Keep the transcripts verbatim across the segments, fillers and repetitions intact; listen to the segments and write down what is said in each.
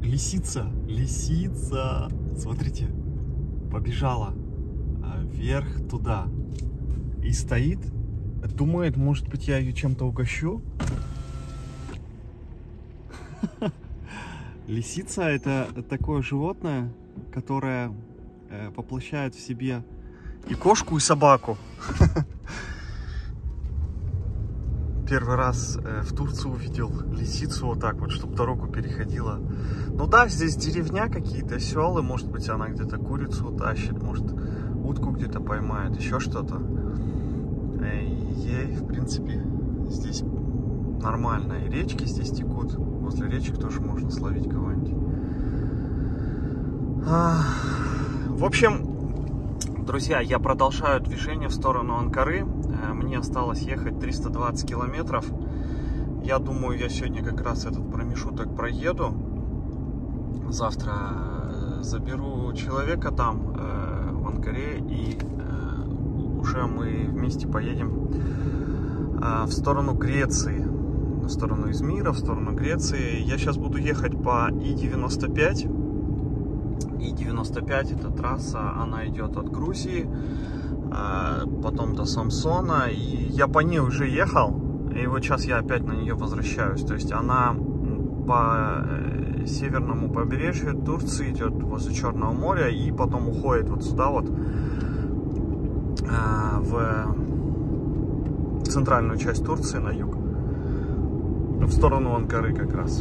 лисица, лисица. Смотрите, побежала вверх туда и стоит, думает, может быть, я ее чем-то угощу. Лисица — это такое животное, которое воплощает в себе и кошку, и собаку. Первый раз в Турцию увидел лисицу вот так вот, чтобы дорогу переходила. Ну да, здесь деревня, какие-то селы, может быть, она где-то курицу утащит, может, утку где-то поймает, еще что-то. Ей, в принципе, здесь нормально. И речки здесь текут. Возле речек тоже можно словить кого-нибудь. В общем, друзья, я продолжаю движение в сторону Анкары. Мне осталось ехать триста двадцать километров. Я думаю, я сегодня как раз этот промежуток проеду. Завтра заберу человека там, в Анкаре, и уже мы вместе поедем в сторону Греции. В сторону Измира, в сторону Греции. Я сейчас буду ехать по И девяносто пять. И девяносто пять — это трасса, она идет от Грузии, потом до Самсона, и я по ней уже ехал, и вот сейчас я опять на нее возвращаюсь. То есть она по северному побережью Турции идет возле Черного моря, и потом уходит вот сюда вот в центральную часть Турции, на юг, в сторону Анкары как раз.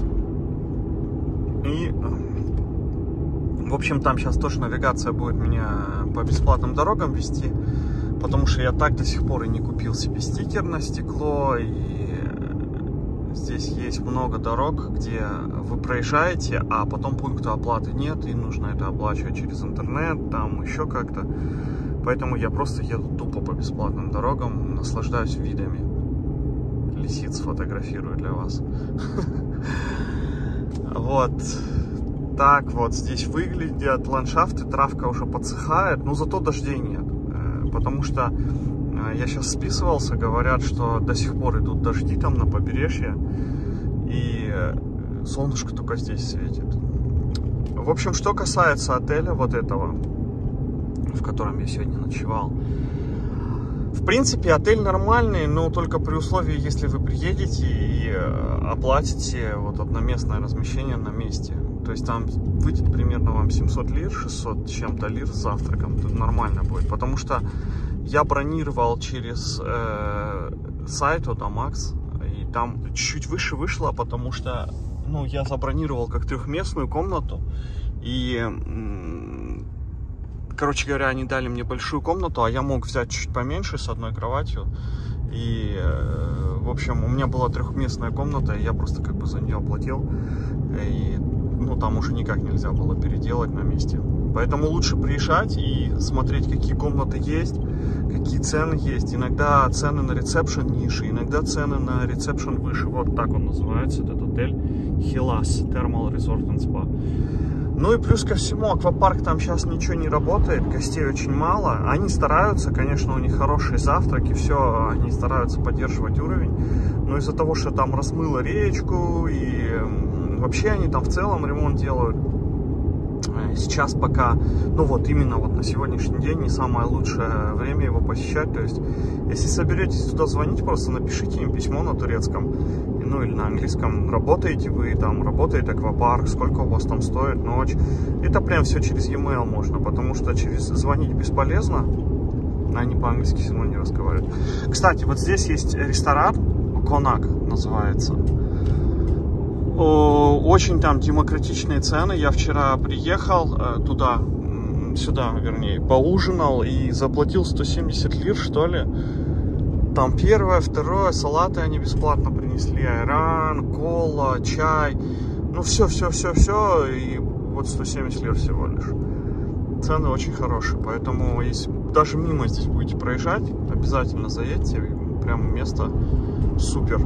И в общем, там сейчас тоже навигация будет меня по бесплатным дорогам вести, потому что я так до сих пор и не купил себе стикер на стекло. И здесь есть много дорог, где вы проезжаете, а потом пункта оплаты нет, и нужно это оплачивать через интернет, там еще как-то. Поэтому я просто еду тупо по бесплатным дорогам, наслаждаюсь видами. Лисиц фотографирую для вас. Вот. Так вот здесь выглядят ландшафты, травка уже подсыхает, но зато дождей нет, потому что я сейчас списывался, говорят, что до сих пор идут дожди там на побережье, и солнышко только здесь светит. В общем, что касается отеля вот этого, в котором я сегодня ночевал, в принципе, отель нормальный, но только при условии, если вы приедете и оплатите вот одноместное размещение на месте. То есть там выйдет примерно вам семьсот лир, шестьсот с чем-то лир с завтраком. Тут нормально будет. Потому что я бронировал через э, сайт Odamax, и там чуть-чуть выше вышло, потому что ну, я забронировал как трехместную комнату. И, короче говоря, они дали мне большую комнату, а я мог взять чуть поменьше с одной кроватью. И, э, в общем, у меня была трехместная комната, и я просто как бы за нее оплатил. И ну, там уже никак нельзя было переделать на месте. Поэтому лучше приезжать и смотреть, какие комнаты есть, какие цены есть. Иногда цены на ресепшн ниже, иногда цены на ресепшн выше. Вот так он называется, этот отель. Hellas Thermal Resort and Spa. Ну и плюс ко всему, аквапарк там сейчас ничего не работает, гостей очень мало. Они стараются, конечно, у них хорошие завтраки, все, они стараются поддерживать уровень. Но из-за того, что там размыло речку и вообще они там в целом ремонт делают. Сейчас пока, ну вот именно вот на сегодняшний день не самое лучшее время его посещать. То есть, если соберетесь туда звонить, просто напишите им письмо на турецком, ну или на английском. Работаете вы там, работает аквапарк, сколько у вас там стоит ночь. Это прям все через e-mail можно, потому что через звонить бесполезно. Они по-английски все равно не разговаривают. Кстати, вот здесь есть ресторан, Конак называется. Очень там демократичные цены. Я вчера приехал туда, сюда, вернее, поужинал и заплатил сто семьдесят лир, что ли. Там первое, второе, салаты они бесплатно принесли, айран, кола, чай. Ну все, все, все, все. И вот сто семьдесят лир всего лишь. Цены очень хорошие, поэтому если даже мимо здесь будете проезжать, обязательно заедьте. Прям место супер.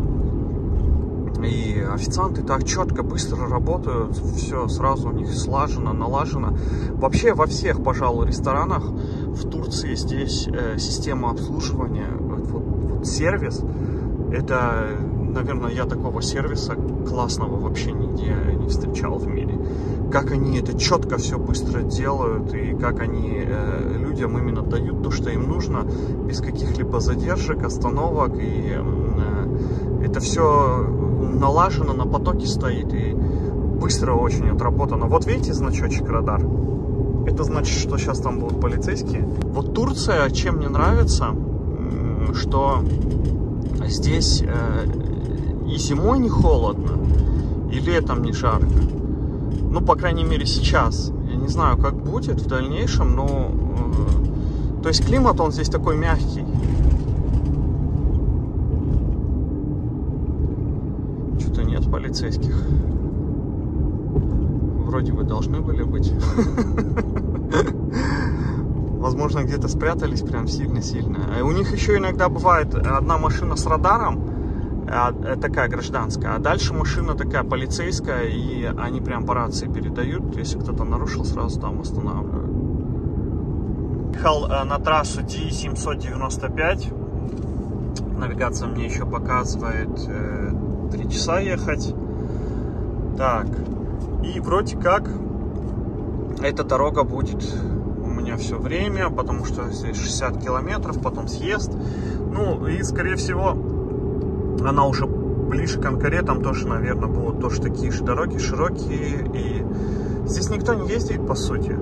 И официанты так четко, быстро работают, все сразу у них слажено, налажено. Вообще во всех, пожалуй, ресторанах в Турции здесь э, система обслуживания, вот, вот сервис, это, наверное, я такого сервиса классного вообще нигде не встречал в мире. как они это четко все быстро делают, и как они э, людям именно дают то, что им нужно, без каких-либо задержек, остановок, и э, это все налажено, на потоке стоит, и быстро очень отработано. Вот видите значочек радар? Это значит, что сейчас там будут полицейские. Вот Турция, чем мне нравится, что здесь э, и зимой не холодно, и летом не жарко. Ну, по крайней мере, сейчас. Я не знаю, как будет в дальнейшем, но... Э, то есть климат, он здесь такой мягкий. Что-то нет полицейских. Вроде бы должны были быть. Возможно, где-то спрятались прям сильно-сильно. У них еще иногда бывает одна машина с радаром, такая гражданская, а дальше машина такая полицейская, и они прям по рации передают, если кто-то нарушил, сразу там останавливают. Ехал на трассу Ди семьсот девяносто пять, навигация мне еще показывает три часа ехать. Так, и вроде как эта дорога будет у меня все время, потому что здесь шестьдесят километров, потом съезд, ну и скорее всего она уже ближе к Анкаре, там тоже, наверное, будут тоже такие же дороги, широкие, и здесь никто не ездит, по сути,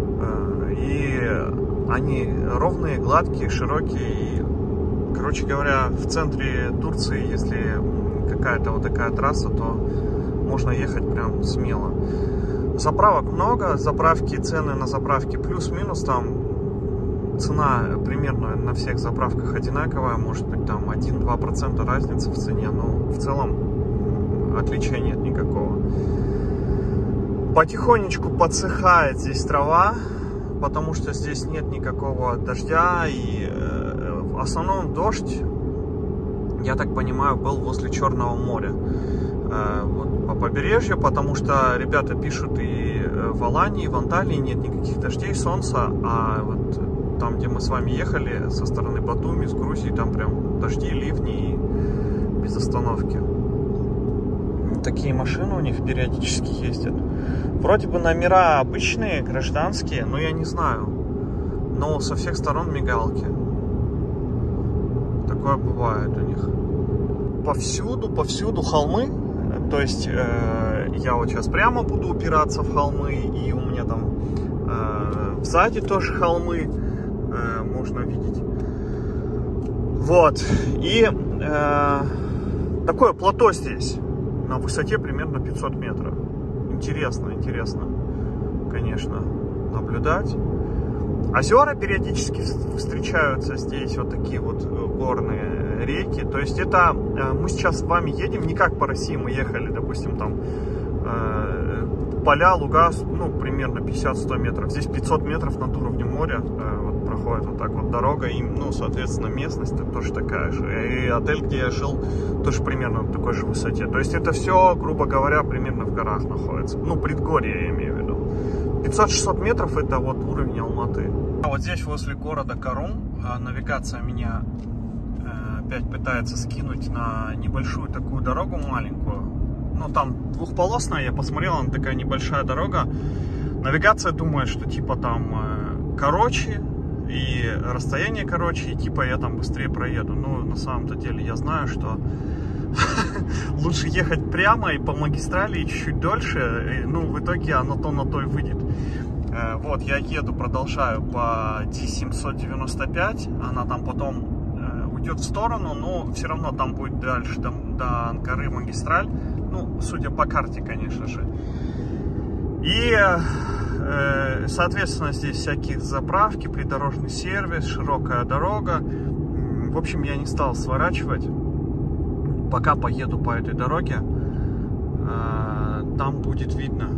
и они ровные, гладкие, широкие, и, короче говоря, в центре Турции, если какая-то вот такая трасса, то можно ехать прям смело. Заправок много, заправки, цены на заправки плюс-минус, там цена примерно на всех заправках одинаковая, может быть там один-два процента разницы в цене, но в целом отличия нет никакого. Потихонечку подсыхает здесь трава, потому что здесь нет никакого дождя, и э, в основном дождь, я так понимаю, был возле Черного моря, э, вот, по побережью, потому что ребята пишут, и в Алании, и в Анталии нет никаких дождей, солнца, а вот там, где мы с вами ехали, со стороны Батуми, с Грузии, там прям дожди, ливни и без остановки. Такие машины у них периодически ездят. Вроде бы номера обычные, гражданские, но я не знаю. Но со всех сторон мигалки. Такое бывает у них. Повсюду, повсюду холмы. То есть э, я вот сейчас прямо буду упираться в холмы, и у меня там э, сзади тоже холмы. Можно видеть. Вот. И э, такое плато здесь на высоте примерно пятьсот метров. Интересно, интересно, конечно, наблюдать. Озера периодически встречаются здесь, вот такие вот горные реки. То есть это э, мы сейчас с вами едем не как по России мы ехали, допустим, там э, поля, луга, ну, примерно пятьдесят-сто метров. Здесь пятьсот метров над уровнем моря. Э, вот проходит вот так вот дорога, и, ну, соответственно, местность тоже такая же. И отель, где я жил, тоже примерно на такой же высоте. То есть это все, грубо говоря, примерно в горах находится. Ну, предгорье я имею в виду. пятьсот-шестьсот метров это вот уровень Алматы. А вот здесь возле города Карум навигация меня э, опять пытается скинуть на небольшую такую дорогу маленькую. Ну, там двухполосная, я посмотрел, она такая небольшая дорога. Навигация думает, что типа там э, короче, и расстояние короче, и типа я там быстрее проеду. Но на самом-то деле я знаю, что лучше ехать прямо и по магистрали, и чуть-чуть дольше. И, ну, в итоге оно то на то и выйдет. Э, вот, я еду, продолжаю по Ди семьсот девяносто пять. Она там потом э, уйдет в сторону, но все равно там будет дальше, там, до Анкары магистраль. Ну, судя по карте, конечно же. И, э, соответственно, здесь всякие заправки, придорожный сервис, широкая дорога. В общем, я не стал сворачивать. Пока поеду по этой дороге, э, там будет видно.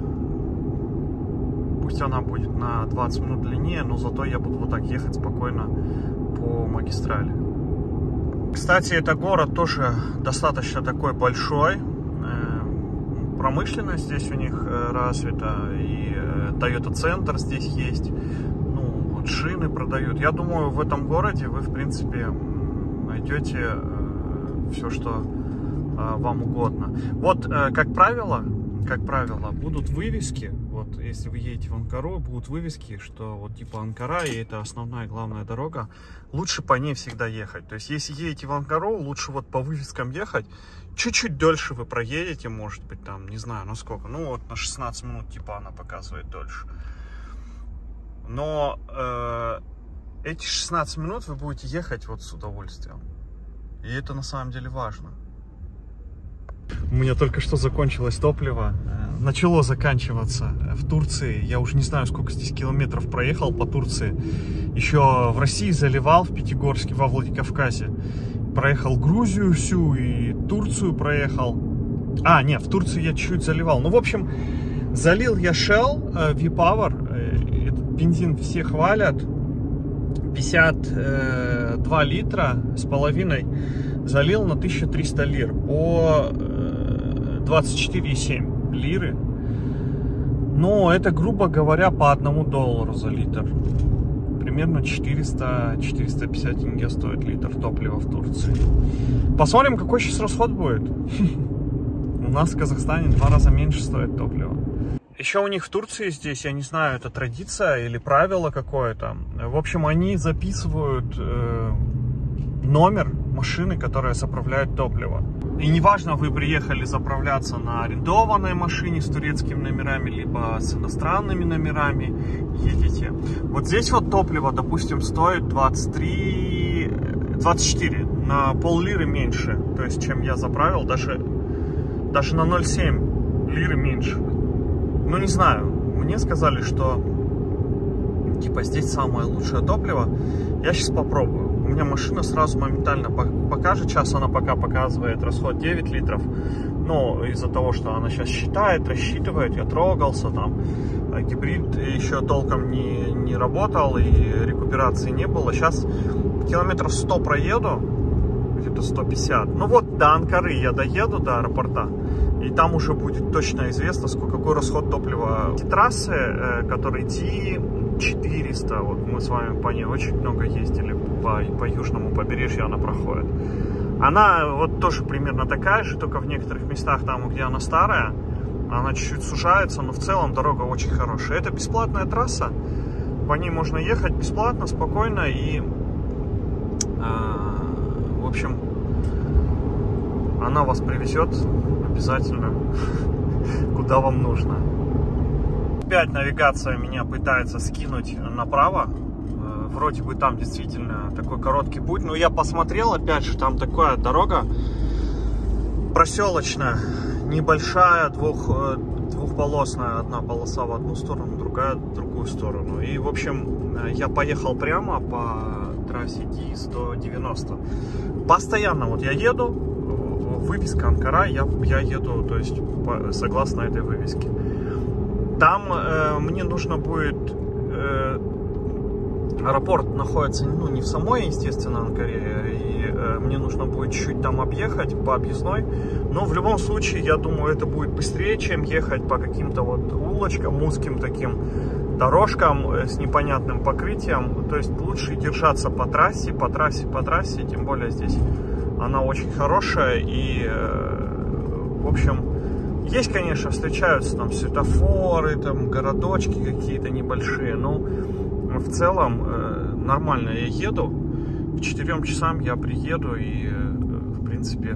Пусть она будет на двадцать минут длиннее, но зато я буду вот так ехать спокойно по магистрали. Кстати, это город тоже достаточно такой большой. Промышленность здесь у них развита, и Toyota центр здесь есть, ну, вот шины продают. Я думаю, в этом городе вы, в принципе, найдете все, что вам угодно. Вот, как правило, как правило, будут вывески, вот вот если вы едете в Анкару, будут вывески, что вот типа Анкара, и это основная главная дорога, лучше по ней всегда ехать. То есть если едете в Анкару, лучше вот по вывескам ехать. Чуть-чуть дольше вы проедете, может быть, там, не знаю, на сколько. Ну вот на шестнадцать минут типа она показывает дольше. Но э, эти шестнадцать минут вы будете ехать вот с удовольствием. И это на самом деле важно. У меня только что закончилось топливо. Начало заканчиваться в Турции. Я уже не знаю, сколько здесь километров проехал по Турции. Еще в России заливал, в Пятигорске, во Владикавказе. Проехал Грузию всю и Турцию проехал. А, нет, в Турции я чуть-чуть заливал. Ну, в общем, залил я Shell V-Power. Этот бензин все хвалят. пятьдесят два литра с половиной. Залил на тысячу триста лир. По двадцать четыре и семь лиры. Но это, грубо говоря, по одному доллару за литр. Примерно четыреста — четыреста пятьдесят тенге стоит литр топлива в Турции. Посмотрим, какой сейчас расход будет. У нас в Казахстане в два раза меньше стоит топливо. Еще у них в Турции здесь, я не знаю, это традиция или правило какое-то. В общем, они записывают э, номер машины, которая заправляет топливо. И неважно, вы приехали заправляться на арендованной машине с турецкими номерами, либо с иностранными номерами едете. Вот здесь вот топливо, допустим, стоит двадцать три, двадцать четыре, на пол-лиры меньше. То есть, чем я заправил, даже, даже на ноль целых семь десятых лиры меньше. Ну, не знаю, мне сказали, что типа здесь самое лучшее топливо. Я сейчас попробую. У меня машина сразу моментально покажет. Сейчас она пока показывает расход девять литров. Но из-за того, что она сейчас считает, рассчитывает, я трогался там. Гибрид еще толком не, не работал и рекуперации не было. Сейчас километров сто проеду, где-то сто пятьдесят. Ну вот до Анкары я доеду, до аэропорта. И там уже будет точно известно, сколько, какой расход топлива. Эти трассы, э, которые Ди четыреста, вот мы с вами по ней очень много ездили, по, по южному побережью она проходит. Она вот тоже примерно такая же, только в некоторых местах, там, где она старая, она чуть-чуть сужается, но в целом дорога очень хорошая. Это бесплатная трасса, по ней можно ехать бесплатно, спокойно и, э, в общем, она вас привезет обязательно куда вам нужно. Опять навигация меня пытается скинуть направо. Вроде бы там действительно такой короткий путь. Но я посмотрел, опять же, там такая дорога проселочная, небольшая, двух, двухполосная. Одна полоса в одну сторону, другая в другую сторону. И, в общем, я поехал прямо по трассе Ди сто девяносто. Постоянно вот я еду, вывеска Анкара, я, я еду, то есть, по, согласно этой вывеске. Там э, мне нужно будет... Э, аэропорт находится, ну, не в самой, естественно, Анкаре, и э, мне нужно будет чуть-чуть там объехать по объездной. Но в любом случае, я думаю, это будет быстрее, чем ехать по каким-то вот улочкам, узким таким дорожкам э, с непонятным покрытием. То есть лучше держаться по трассе, по трассе, по трассе, тем более здесь она очень хорошая. И, э, в общем, есть, конечно, встречаются там светофоры, там городочки какие-то небольшие, но в целом э, нормально я еду. К четырем часам я приеду и, э, в принципе,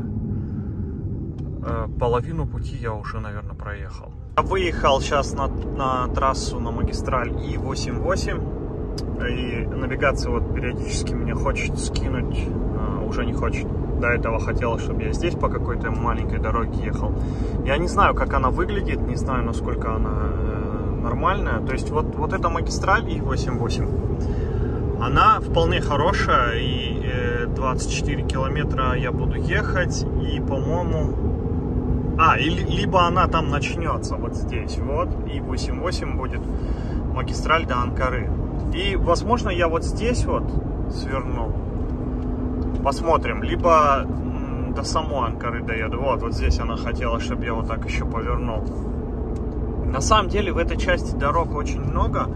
э, половину пути я уже, наверное, проехал. Я выехал сейчас на, на трассу, на магистраль И восемьдесят восемь. И навигация вот периодически мне хочет скинуть, э, уже не хочет. До этого хотела, чтобы я здесь по какой-то маленькой дороге ехал. Я не знаю, как она выглядит, не знаю, насколько она э, нормальная. То есть вот, вот эта магистраль И восемьдесят восемь, она вполне хорошая. И э, двадцать четыре километра я буду ехать. И, по-моему... А, и, либо она там начнется вот здесь. Вот, И восемьдесят восемь будет магистраль до Анкары. И, возможно, я вот здесь вот сверну. Посмотрим. Либо до самой Анкары доеду. Вот, вот здесь она хотела, чтобы я вот так еще повернул. На самом деле в этой части дорог очень много.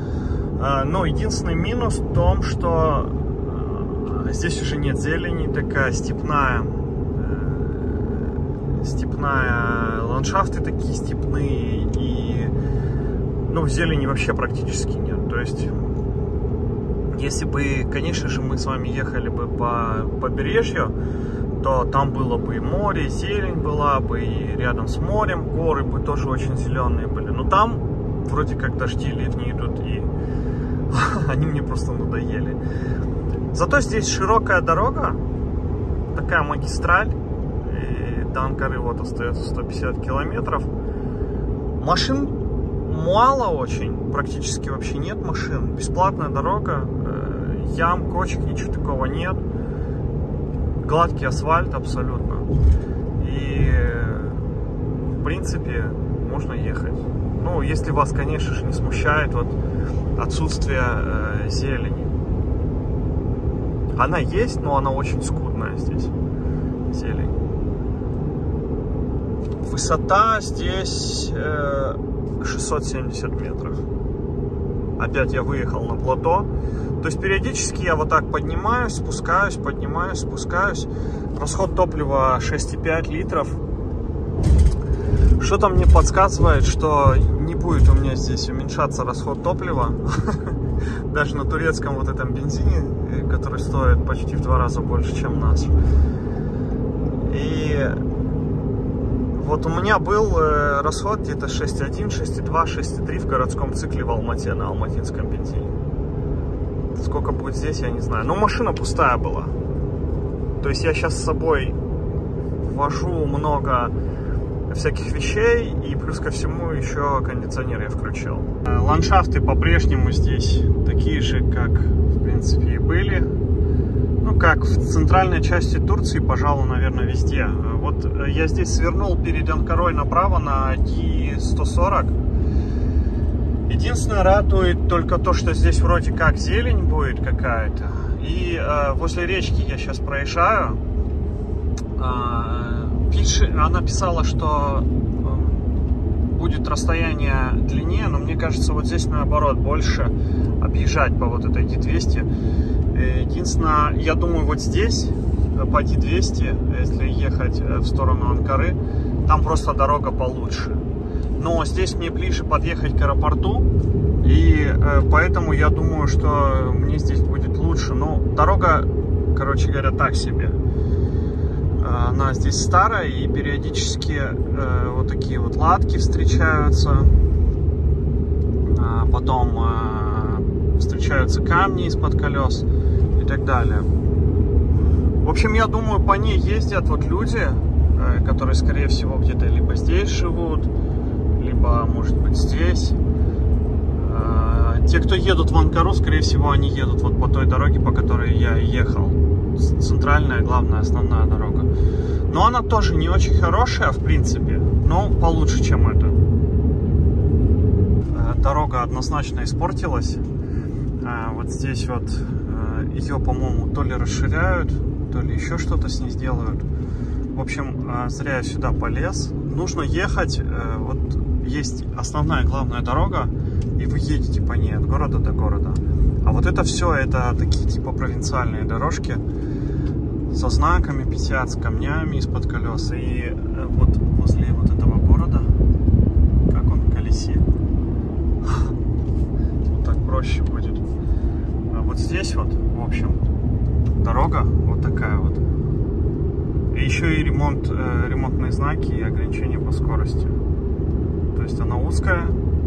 Но единственный минус в том, что здесь уже нет зелени. Такая степная, степная, ландшафты такие степные. И ну, зелени вообще практически нет. То есть, если бы, конечно же, мы с вами ехали бы по побережью, то там было бы и море, и зелень была бы, и рядом с морем горы бы тоже очень зеленые были. Но там вроде как дожди летние идут, и они мне просто надоели. Зато здесь широкая дорога, такая магистраль, и до Анкары вот остается сто пятьдесят километров. Машин мало очень, практически вообще нет машин. Бесплатная дорога, ям, кочек, ничего такого нет. Гладкий асфальт абсолютно. И в принципе можно ехать. Ну, если вас, конечно же, не смущает вот отсутствие э, зелени. Она есть, но она очень скудная здесь. Зелень. Высота здесь э, шестьсот семьдесят метров. Опять я выехал на плато. То есть периодически я вот так поднимаюсь, спускаюсь, поднимаюсь, спускаюсь. Расход топлива шесть и пять литров. Что-то мне подсказывает, что не будет у меня здесь уменьшаться расход топлива. Даже на турецком вот этом бензине, который стоит почти в два раза больше, чем наш. И вот у меня был расход где-то шесть и один, шесть и два, шесть и три в городском цикле в Алмате, на алматинском бензине. Сколько будет здесь, я не знаю. Но машина пустая была. То есть я сейчас с собой вожу много всяких вещей, и плюс ко всему еще кондиционер я включил. Ландшафты по-прежнему здесь такие же, как в принципе и были. Ну, как в центральной части Турции, пожалуй, наверное, везде. Вот я здесь свернул перед Анкарой направо на Ди сто сорок. Единственное, радует только то, что здесь вроде как зелень будет какая-то. И э, возле речки я сейчас проезжаю. Э, пиши, она писала, что э, будет расстояние длиннее, но мне кажется, вот здесь наоборот больше объезжать по вот этой Ди двести. Единственное, я думаю, вот здесь по Ди двести, если ехать в сторону Анкары, там просто дорога получше. Но здесь мне ближе подъехать к аэропорту, и э, поэтому я думаю, что мне здесь будет лучше. Но дорога, короче говоря, так себе. Она здесь старая, и периодически э, вот такие вот латки встречаются. А потом э, встречаются камни из-под колес и так далее. В общем, я думаю, по ней ездят вот люди, э, которые, скорее всего, где-то либо здесь живут, либо, может быть, здесь. Те, кто едут в Анкару, скорее всего, они едут вот по той дороге, по которой я ехал. Центральная, главная, основная дорога. Но она тоже не очень хорошая, в принципе, но получше, чем эта. Дорога однозначно испортилась. Вот здесь вот ее, по-моему, то ли расширяют, то ли еще что-то с ней сделают. В общем, зря я сюда полез. Нужно ехать, вот есть основная главная дорога, и вы едете по ней от города до города. А вот это все, это такие типа провинциальные дорожки со знаками пятьдесят, с камнями из-под колес. И вот возле вот этого города, как он в колесе, вот так проще будет. А вот здесь вот, в общем, дорога вот такая вот. И еще и ремонт, ремонтные знаки и ограничения по скорости. То есть она узкая,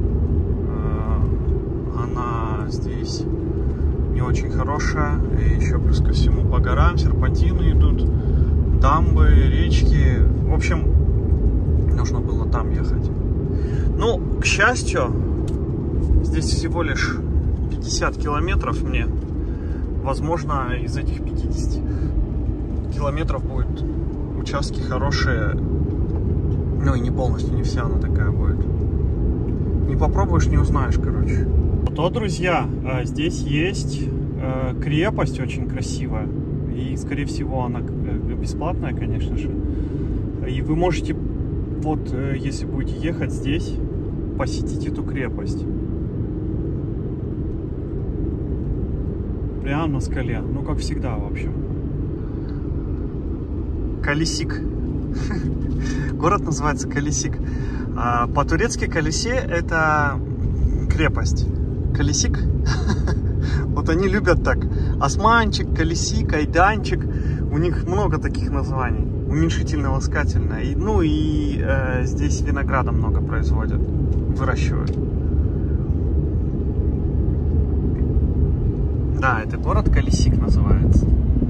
она здесь не очень хорошая, и еще плюс ко всему по горам серпантины идут, дамбы, речки. В общем, нужно было там ехать. Ну, к счастью, здесь всего лишь пятьдесят километров мне. Возможно, из этих пятидесяти километров будут участки хорошие. Ну и не полностью, не вся она такая будет. Не попробуешь, не узнаешь, короче. То, друзья, здесь есть крепость очень красивая. И, скорее всего, она бесплатная, конечно же. И вы можете, вот, если будете ехать здесь, посетить эту крепость. Прямо на скале. Ну, как всегда, в общем. Колесик. Город называется Колесик. По-турецки Колесе — это крепость. Колесик. Вот они любят так. Османчик, Колесик, Айданчик. У них много таких названий. Уменьшительно-ласкательно. И, ну и э, здесь винограда много производят. Выращивают. Да, это город Колесик называется.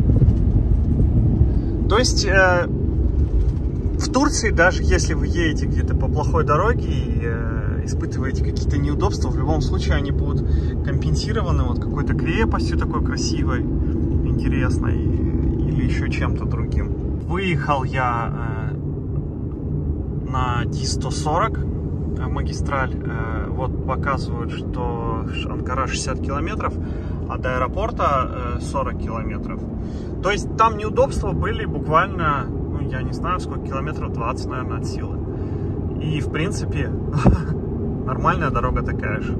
То есть э, в Турции, даже если вы едете где-то по плохой дороге и э, испытываете какие-то неудобства, в любом случае они будут компенсированы вот какой-то крепостью такой красивой, интересной или еще чем-то другим. Выехал я э, на Ди сто сорок э, магистраль. Э, вот показывают, что Анкара шестьдесят километров, а до аэропорта э, сорок километров. То есть там неудобства были буквально, ну, я не знаю, сколько километров, двадцать, наверное, от силы. И, в принципе, нормальная дорога такая же.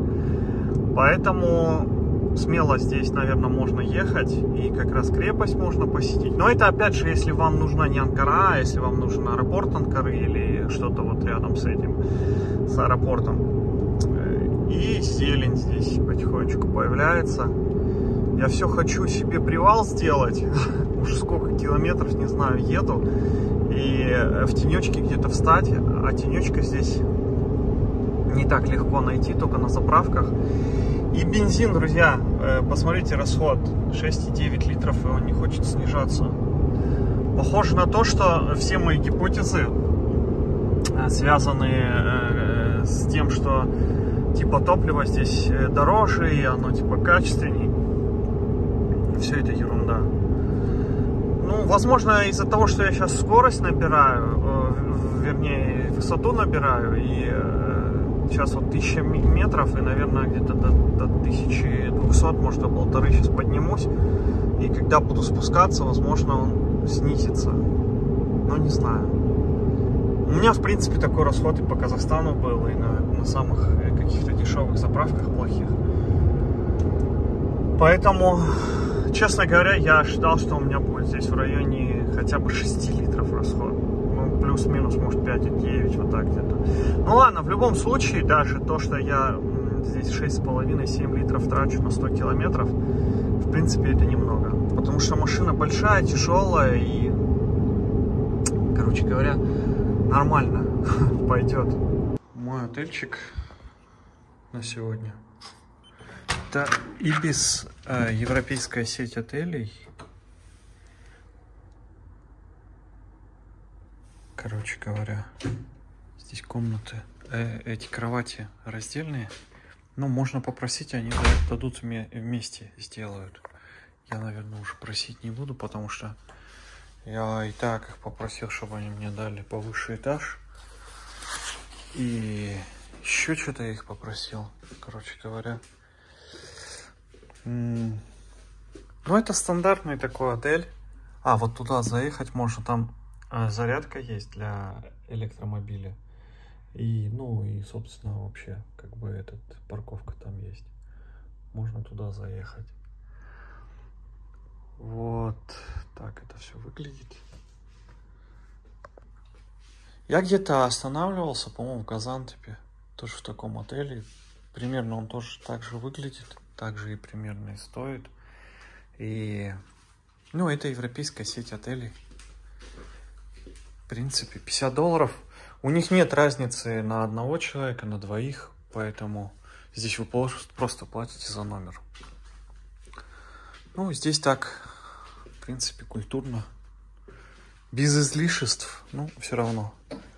Поэтому смело здесь, наверное, можно ехать. И как раз крепость можно посетить. Но это, опять же, если вам нужна не Анкара, а если вам нужен аэропорт Анкары или что-то вот рядом с этим, с аэропортом. И зелень здесь потихонечку появляется. Я все хочу себе привал сделать. Уж сколько километров, не знаю, еду. И в тенечке где-то встать. А тенечка здесь не так легко найти, только на заправках. И бензин, друзья, посмотрите расход. шесть и девять литров, и он не хочет снижаться. Похоже на то, что все мои гипотезы связаны с тем, что типа топлива здесь дороже, и оно типа качественней. Все это ерунда. Ну, возможно, из-за того, что я сейчас скорость набираю, вернее, высоту набираю, и сейчас вот тысяча метров, и, наверное, где-то до, до тысячи двухсот, может, до полторы сейчас поднимусь. И когда буду спускаться, возможно, он снизится. Ну, не знаю. У меня, в принципе, такой расход и по Казахстану был, и на, на самых каких-то дешевых заправках плохих. Поэтому, честно говоря, я ожидал, что у меня будет здесь в районе хотя бы шести литров расход. Ну, плюс-минус, может, пять и девять, вот так где-то. Ну, ладно, в любом случае, даже то, что я здесь шесть с половиной — семь литров трачу на сто километров, в принципе, это немного. Потому что машина большая, тяжелая и, короче говоря, нормально пойдет. Мой отельчик на сегодня. Это Ибис, э, европейская сеть отелей. Короче говоря, здесь комнаты, э, эти кровати раздельные. Ну, можно попросить, они дадут вместе, сделают. Я, наверное, уже просить не буду, потому что я и так их попросил, чтобы они мне дали повыше этаж. И еще что-то я их попросил, короче говоря. Ну, это стандартный такой отель. А, вот туда заехать можно, там зарядка есть для электромобиля. И, ну, и, собственно, вообще, как бы, этот, парковка там есть. Можно туда заехать. Вот так это все выглядит. Я где-то останавливался, по-моему, в Газантепе. Тоже в таком отеле. Примерно он тоже так же выглядит. Так же и примерно и стоит. И, ну, это европейская сеть отелей. В принципе, пятьдесят долларов. У них нет разницы на одного человека, на двоих. Поэтому здесь вы просто платите за номер. Ну, здесь так, в принципе, культурно. Без излишеств, ну, все равно.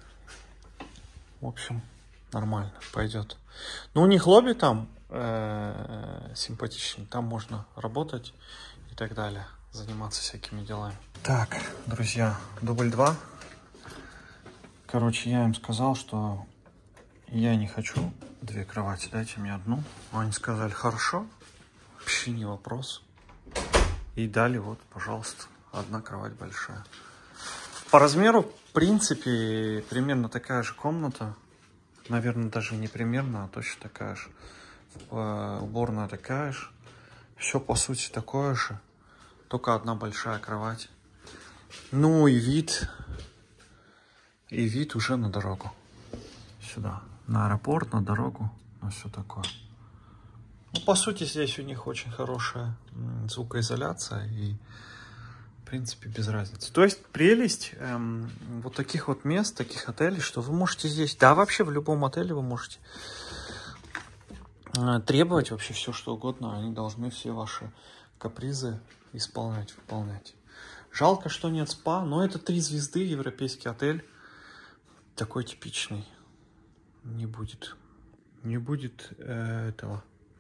В общем, нормально, пойдет. Ну, у них лобби там э, симпатичный. Там можно работать и так далее. Заниматься всякими делами. Так, друзья, дубль два. Короче, я им сказал, что я не хочу две кровати, дайте мне одну. Они сказали, хорошо, вообще не вопрос. И дали, вот, пожалуйста, одна кровать большая. По размеру, в принципе, примерно такая же комната. Наверное, даже не примерно, а точно такая же. Уборная такая же. Все, по сути, такое же. Только одна большая кровать. Ну и вид. И вид уже на дорогу. Сюда. На аэропорт, на дорогу. Ну, все такое. Ну, по сути, здесь у них очень хорошая звукоизоляция и, в принципе, без разницы. То есть прелесть эм, вот таких вот мест, таких отелей, что вы можете здесь, да, вообще в любом отеле вы можете э, требовать вообще все, что угодно. Они должны все ваши капризы исполнять, выполнять. Жалко, что нет спа, но это три звезды, европейский отель. Такой типичный. Не будет, не будет э, этого.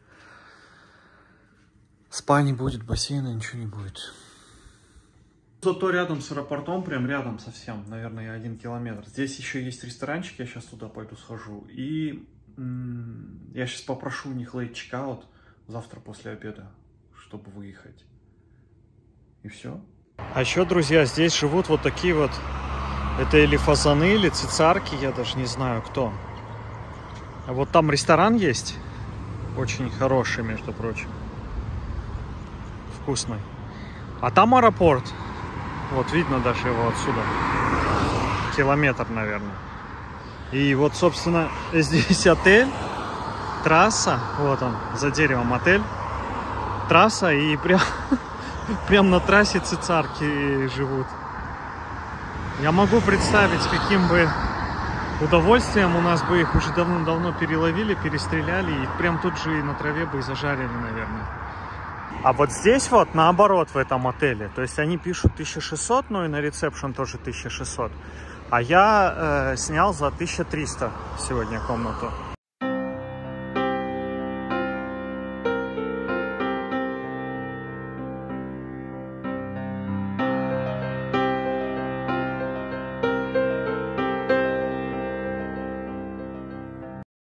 Спа не будет, бассейна, ничего не будет. Зато рядом с аэропортом, прям рядом совсем, наверное, один километр. Здесь еще есть ресторанчик, я сейчас туда пойду схожу. И я сейчас попрошу у них late checkout завтра после обеда, чтобы выехать. И все. А еще, друзья, здесь живут вот такие вот, это или фазаны, или цицарки, я даже не знаю кто. А вот там ресторан есть, очень хороший, между прочим. Вкусный. А там аэропорт. Вот видно даже его отсюда. Километр, наверное. И вот, собственно, здесь отель, трасса. Вот он, за деревом отель. Трасса, и прям, прям на трассе цицарки живут. Я могу представить, с каким бы удовольствием у нас бы их уже давно-давно переловили, перестреляли. И прям тут же и на траве бы и зажарили, наверное. А вот здесь вот наоборот в этом отеле. То есть они пишут тысяча шестьсот, ну и на ресепшн тоже тысяча шестьсот. А я э, снял за тысячу триста сегодня комнату.